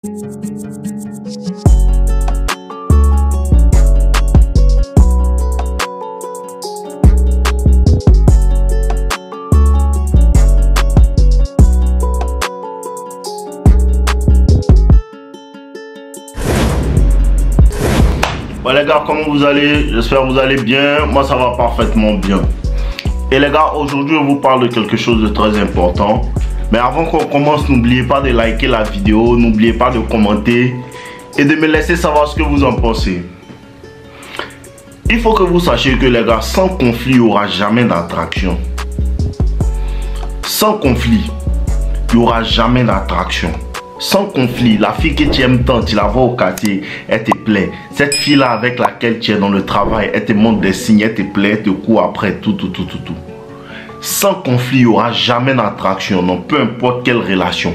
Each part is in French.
Bon les gars, comment vous allez? J'espère que vous allez bien. Moi ça va parfaitement bien. Et les gars, aujourd'hui on vous parle de quelque chose de très important. Mais avant qu'on commence, n'oubliez pas de liker la vidéo, n'oubliez pas de commenter et de me laisser savoir ce que vous en pensez. Il faut que vous sachiez que les gars, sans conflit, il n'y aura jamais d'attraction. Sans conflit, il n'y aura jamais d'attraction. Sans conflit, la fille que tu aimes tant, tu la vois au quartier, elle te plaît. Cette fille-là avec laquelle tu es dans le travail, elle te montre des signes, elle te plaît, elle te court après, tout. Sans conflit, il n'y aura jamais d'attraction, non, peu importe quelle relation.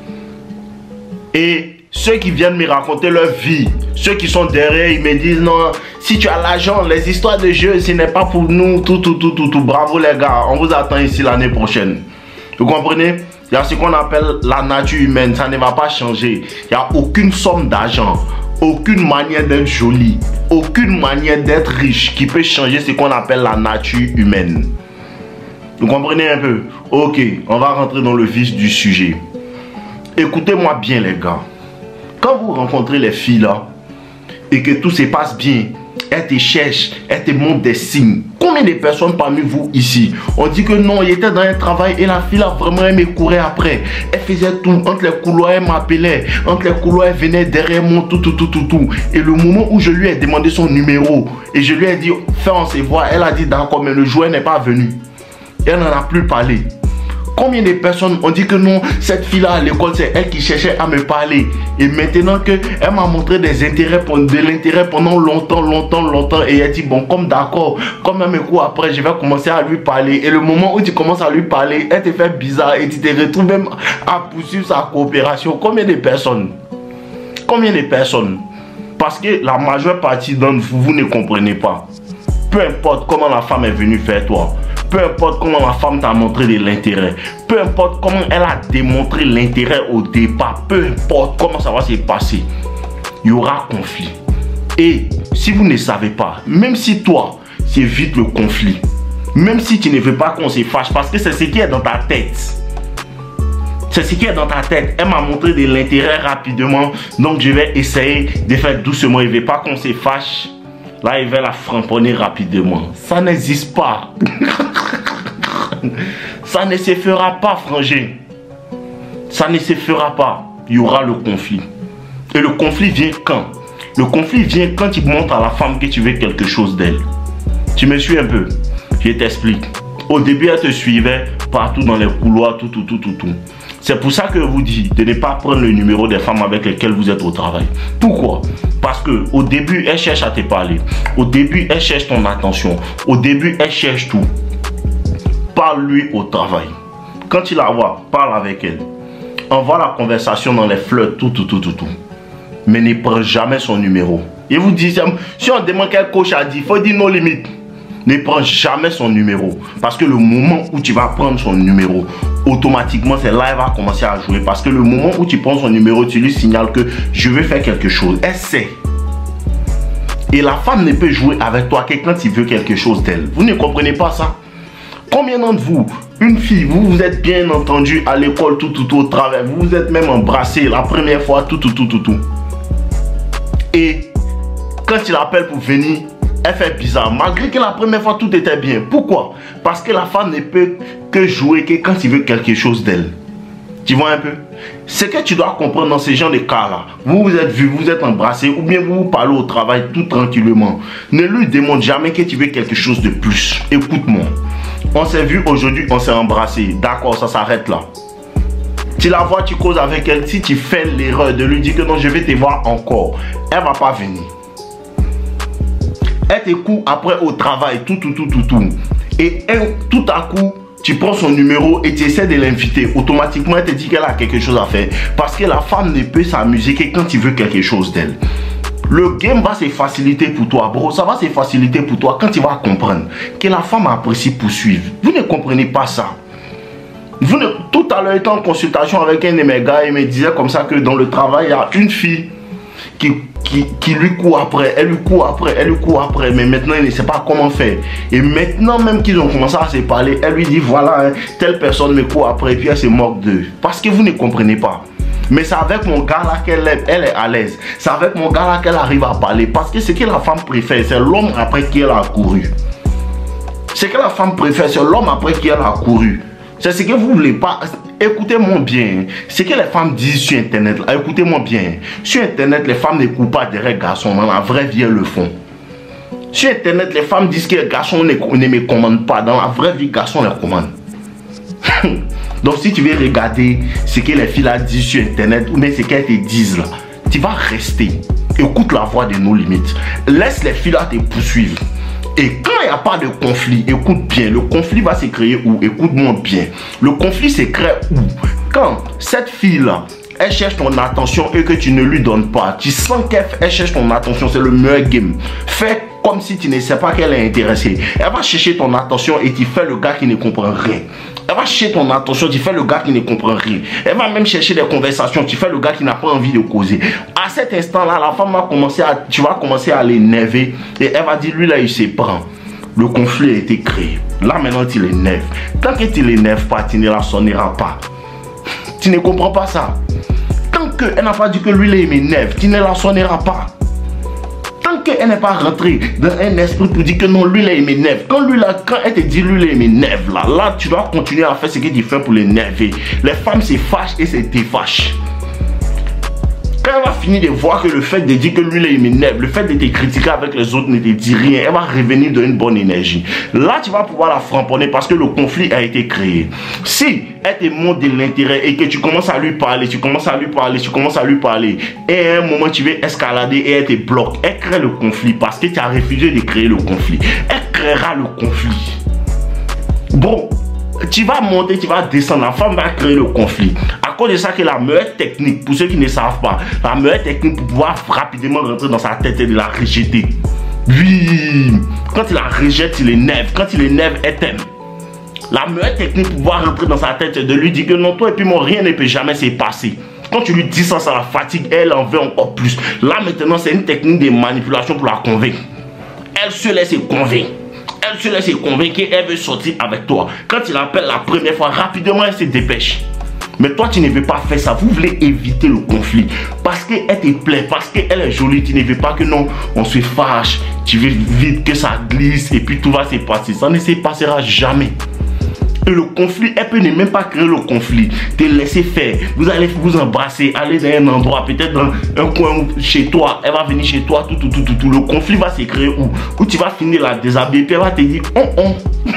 Et ceux qui viennent me raconter leur vie, ceux qui sont derrière, ils me disent non, si tu as l'argent, les histoires de jeu, ce n'est pas pour nous, tout. Bravo les gars, on vous attend ici l'année prochaine. Vous comprenez? Il y a ce qu'on appelle la nature humaine, ça ne va pas changer. Il n'y a aucune somme d'argent, aucune manière d'être joli, aucune manière d'être riche qui peut changer ce qu'on appelle la nature humaine. Vous comprenez un peu? Ok, on va rentrer dans le vif du sujet. Écoutez-moi bien les gars. Quand vous rencontrez les filles là, et que tout se passe bien, elles te cherchent, elles te montrent des signes. Combien de personnes parmi vous ici, on dit que non, il était dans un travail et la fille là vraiment elle me courait après. Elle faisait tout, entre les couloirs elle m'appelait, entre les couloirs elle venait derrière moi, tout. Et le moment où je lui ai demandé son numéro et je lui ai dit, fais on se voit, elle a dit d'accord, mais le joueur n'est pas venu. Elle n'en a plus parlé. Combien de personnes ont dit que non, cette fille-là à l'école, c'est elle qui cherchait à me parler. Et maintenant qu'elle m'a montré de l'intérêt pendant longtemps. Et elle dit, bon, comme d'accord, comme elle me court après, je vais commencer à lui parler. Et le moment où tu commences à lui parler, elle te fait bizarre et tu te retrouves même à poursuivre sa coopération. Combien de personnes? Combien de personnes? Parce que la majeure partie d'entre vous, vous ne comprenez pas. Peu importe comment la femme est venue faire toi. Peu importe comment la femme t'a montré de l'intérêt, peu importe comment elle a démontré l'intérêt au départ, peu importe comment ça va se passer, il y aura conflit. Et si vous ne savez pas, même si toi, c'est vite le conflit, même si tu ne veux pas qu'on se fâche, parce que c'est ce qui est dans ta tête. C'est ce qui est dans ta tête. Elle m'a montré de l'intérêt rapidement, donc je vais essayer de faire doucement. Il ne veut pas qu'on se fâche. Là, il va la framponner rapidement. Ça n'existe pas. Ça ne se fera pas, frangin. Ça ne se fera pas. Il y aura le conflit. Et le conflit vient quand? Le conflit vient quand tu montres à la femme que tu veux quelque chose d'elle. Tu me suis un peu? Je t'explique. Au début, elle te suivait partout dans les couloirs, tout. C'est pour ça que je vous dis de ne pas prendre le numéro des femmes avec lesquelles vous êtes au travail. Pourquoi? Parce que au début, elle cherche à te parler. Au début, elle cherche ton attention. Au début, elle cherche tout. Parle-lui au travail. Quand tu la vois, parle avec elle. Envoie la conversation dans les fleurs, tout. Mais ne prends jamais son numéro. Et vous dites, si on demande quel coach a dit, il faut dire nos limites. Ne prends jamais son numéro. Parce que le moment où tu vas prendre son numéro, automatiquement, c'est là qu'elle va commencer à jouer. Parce que le moment où tu prends son numéro, tu lui signales que je veux faire quelque chose. Elle sait. Et la femme ne peut jouer avec toi que quand il veut quelque chose d'elle. Vous ne comprenez pas ça? Combien d'entre vous, une fille, vous êtes bien entendu à l'école, tout au travail, vous vous êtes même embrassé la première fois, tout. Et quand il appelle pour venir, elle fait bizarre, malgré que la première fois tout était bien. Pourquoi? Parce que la femme ne peut que jouer que quand il veut quelque chose d'elle. Tu vois un peu? Ce que tu dois comprendre dans ces genres de cas-là, vous vous êtes vu, vous êtes embrassé, ou bien vous vous parlez au travail tout tranquillement. Ne lui demande jamais que tu veux quelque chose de plus. Écoute-moi. On s'est vu aujourd'hui, on s'est embrassé. D'accord, ça s'arrête là. Tu la vois, tu causes avec elle. Si tu fais l'erreur de lui dire que non, je vais te voir encore, elle ne va pas venir. Elle te court après au travail, tout. Et elle, tout à coup, tu prends son numéro et tu essaies de l'inviter. Automatiquement, elle te dit qu'elle a quelque chose à faire. Parce que la femme ne peut s'amuser que quand tu veux quelque chose d'elle. Le game va se faciliter pour toi, bro. Ça va se faciliter pour toi quand tu vas comprendre que la femme apprécie poursuivre. Vous ne comprenez pas ça. Tout à l'heure, j'étais en consultation avec un de mes gars, il me disait comme ça que dans le travail, il y a une fille qui lui court après, elle lui court après, elle lui court après, mais maintenant il ne sait pas comment faire. Et maintenant même qu'ils ont commencé à se parler, elle lui dit voilà, hein, telle personne me court après, et puis elle se moque d'eux. Parce que vous ne comprenez pas. Mais c'est avec mon gars là qu'elle est à l'aise. C'est avec mon gars là qu'elle arrive à parler. Parce que ce que la femme préfère, c'est l'homme après qui elle a couru. Ce que la femme préfère, c'est l'homme après qui elle a couru. C'est ce que vous ne voulez pas. Écoutez-moi bien. Ce que les femmes disent sur Internet, écoutez-moi bien. Sur Internet, les femmes ne courent pas derrière les garçons. Dans la vraie vie, elles le font. Sur Internet, les femmes disent que les garçons ne me commandent pas. Dans la vraie vie, les garçons les commandent. Donc, si tu veux regarder ce que les filles là disent sur Internet, ou même ce qu'elles te disent là, tu vas rester. Écoute la voix de nos limites. Laisse les filles là te poursuivre. Et quand il n'y a pas de conflit, écoute bien, le conflit va se créer où? Écoute-moi bien. Le conflit se crée où? Quand cette fille-là, elle cherche ton attention et que tu ne lui donnes pas. Tu sens qu'elle cherche ton attention, c'est le meilleur game. Fais comme si tu ne sais pas qu'elle est intéressée. Elle va chercher ton attention et tu fais le gars qui ne comprend rien. Elle va chercher ton attention, tu fais le gars qui ne comprend rien. Elle va même chercher des conversations, tu fais le gars qui n'a pas envie de causer. À cet instant-là, la femme va commencer tu vas commencer à l'énerver et elle va dire, lui là, il se prend. Le conflit a été créé. Là, maintenant, tu l'énerves. Tant que tu l'énerves pas, tu ne la sonneras pas. Tu ne comprends pas ça. Tant qu'elle n'a pas dit que lui là, il m'énerve, tu ne la sonneras pas. Tant qu'elle n'est pas rentrée dans un esprit pour dire que non, lui là il m'énerve. Quand elle te dit lui là il m'énerve, là tu dois continuer à faire ce que tu fais pour l'énerver. Les femmes se fâchent et se défâchent. Quand elle va finir de voir que le fait de dire que lui là il m'énerve, le fait de te critiquer avec les autres ne te dit rien, elle va revenir dans une bonne énergie. Là tu vas pouvoir la framponner parce que le conflit a été créé. Si elle te montre de l'intérêt et que tu commences à lui parler, tu commences à lui parler, et à un moment tu veux escalader et elle te bloque, elle crée le conflit parce que tu as refusé de créer le conflit. Elle créera le conflit. Bon, tu vas monter, tu vas descendre, la femme va créer le conflit. À cause de ça que la meilleure technique, pour ceux qui ne savent pas, la meilleure technique pour pouvoir rapidement rentrer dans sa tête est de la rejeter. Oui, quand tu la rejettes, tu l'énerves. Quand tu l'énerves, elle t'aime. La meilleure technique pour pouvoir rentrer dans sa tête, c'est de lui dire que non, toi et puis moi, rien ne peut jamais se passer. Quand tu lui dis ça, ça la fatigue, elle en veut encore plus. Là maintenant, c'est une technique de manipulation pour la convaincre. Elle se laisse convaincre. Elle se laisse convaincre qu'elle veut sortir avec toi. Quand tu l'appelles la première fois, rapidement, elle se dépêche. Mais toi, tu ne veux pas faire ça. Vous voulez éviter le conflit. Parce qu'elle te plaît, parce qu'elle est jolie. Tu ne veux pas que non, on se fâche. Tu veux vite que ça glisse et puis tout va se passer. Ça ne se passera jamais. Et le conflit, elle peut ne même pas créer le conflit. Te laisser faire. Vous allez vous embrasser, aller dans un endroit, peut-être dans un coin chez toi. Elle va venir chez toi, tout. Le conflit va se créer où tu vas finir la déshabiller. Puis elle va te dire, oh.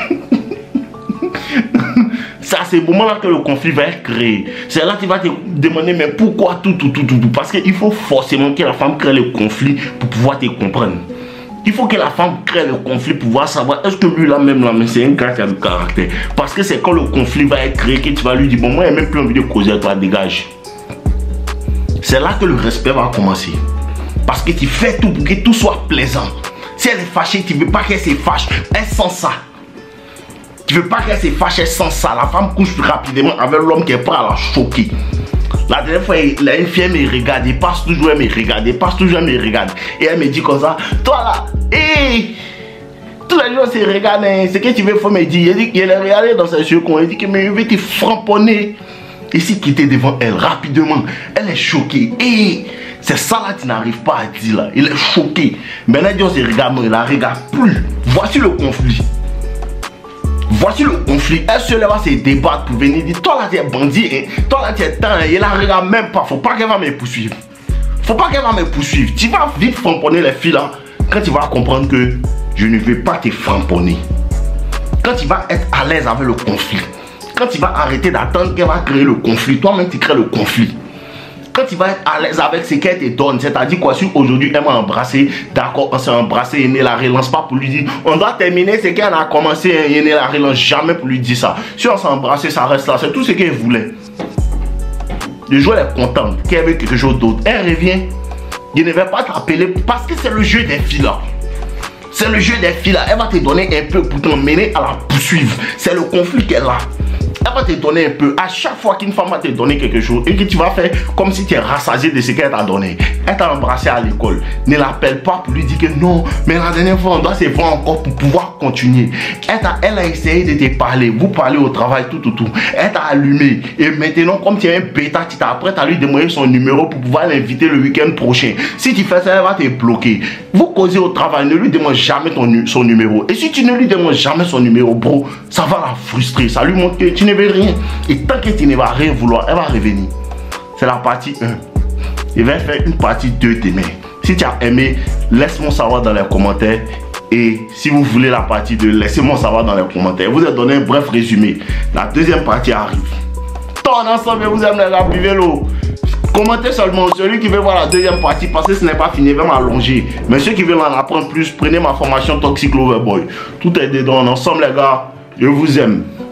C'est à ce moment-là que le conflit va être créé. C'est là que tu vas te demander, mais pourquoi tout. Parce qu'il faut forcément que la femme crée le conflit pour pouvoir te comprendre. Il faut que la femme crée le conflit pour pouvoir savoir est-ce que lui là même c'est un gars qui a du caractère. Parce que c'est quand le conflit va être créé que tu vas lui dire bon moi j'ai même plus envie de causer avec toi, dégage. C'est là que le respect va commencer. Parce que tu fais tout pour que tout soit plaisant. Si elle est fâchée, tu ne veux pas qu'elle se fâche, elle sent ça. Tu ne veux pas qu'elle se fâche, elle sent ça. La femme couche plus rapidement avec l'homme qui est prêt à la choquer. La dernière fois, une fille me regarde, elle passe toujours, elle me regarde, et elle me dit comme ça, toi là, tous les jours, c'est regarde, ce que tu veux, faut me dire. Il dit qu'elle est regardée dans ses yeux, il dit que mais je vais te framponner. Et si quitter devant elle rapidement, elle est choquée. C'est ça là, tu n'arrives pas à dire là. Il est choqué. Maintenant, Dieu se regarde, non, il la regarde plus. Voici le conflit. Voici le conflit. Elle se lève à se débattre pour venir dire toi là tu es bandit, hein? Toi là tu es temps, il la regarde même pas. Faut pas qu'elle va me poursuivre. Faut pas qu'elle va me poursuivre. Tu vas vite framponner les filles là quand tu vas comprendre que je ne vais pas te framponner. Quand tu vas être à l'aise avec le conflit. Quand tu vas arrêter d'attendre qu'elle va créer le conflit. Toi-même tu crées le conflit. Quand tu vas être à l'aise avec ce qu'elle te donne, c'est-à-dire quoi, si aujourd'hui elle m'a embrassé, d'accord, on s'est embrassé, il ne la relance pas pour lui dire, on doit terminer ce qu'elle a commencé, il ne la relance jamais pour lui dire ça. Si on s'est embrassé, ça reste là, c'est tout ce qu'elle voulait. Le jour elle est contente, qu'elle veut quelque chose d'autre, elle revient, il ne va pas t'appeler parce que c'est le jeu des filles là. C'est le jeu des filles là, elle va te donner un peu pour t'emmener à la poursuivre. C'est le conflit qu'elle a. Elle elle va te donner un peu. À chaque fois qu'une femme va te donner quelque chose et que tu vas faire comme si tu es rassasié de ce qu'elle t'a donné, elle t'a embrassé à l'école, ne l'appelle pas pour lui dire que non, mais la dernière fois on doit se voir encore pour pouvoir continuer. Elle a essayé de te parler, vous parlez au travail, tout. Elle t'a allumé et maintenant comme tu es un bêta, tu t'apprêtes à lui demander son numéro pour pouvoir l'inviter le week-end prochain. Si tu fais ça, elle va te bloquer. Vous causez au travail, ne lui demande jamais son numéro. Et si tu ne lui demandes jamais son numéro, bro, ça va la frustrer. Ça lui montre que tu ne veux rien. Et tant que tu ne vas rien vouloir, elle va revenir. C'est la partie 1. Je vais faire une partie 2 demain. Si tu as aimé, laisse-moi savoir dans les commentaires. Et si vous voulez la partie 2, laissez-moi savoir dans les commentaires. Je vous ai donné un bref résumé. La deuxième partie arrive. Ton ensemble, vous aimez les gars, buvez-l'eau. Commentez seulement celui qui veut voir la deuxième partie parce que ce n'est pas fini, va m'allonger. Mais ceux qui veulent en apprendre plus, prenez ma formation Toxic Lover Boy. Tout est dedans ensemble les gars. Je vous aime.